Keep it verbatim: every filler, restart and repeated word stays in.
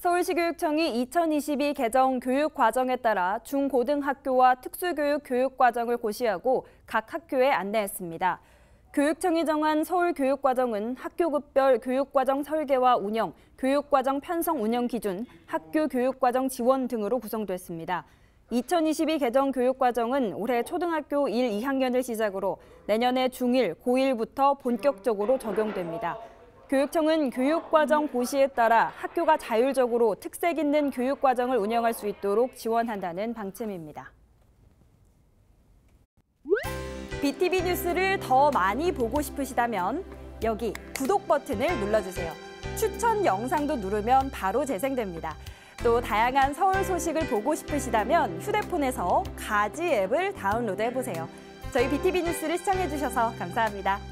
서울시교육청이 이천이십이 개정 교육과정에 따라 중고등학교와 특수교육 교육과정을 고시하고 각 학교에 안내했습니다. 교육청이 정한 서울교육과정은 학교급별 교육과정 설계와 운영, 교육과정 편성 운영 기준, 학교 교육과정 지원 등으로 구성됐습니다. 이천이십이 개정 교육과정은 올해 초등학교 일, 이 학년을 시작으로 내년에 중일, 고일부터 본격적으로 적용됩니다. 교육청은 교육과정 고시에 따라 학교가 자율적으로 특색 있는 교육과정을 운영할 수 있도록 지원한다는 방침입니다. 비티비 뉴스를 더 많이 보고 싶으시다면 여기 구독 버튼을 눌러주세요. 추천 영상도 누르면 바로 재생됩니다. 또 다양한 서울 소식을 보고 싶으시다면 휴대폰에서 가지 앱을 다운로드해보세요. 저희 비티비 뉴스를 시청해주셔서 감사합니다.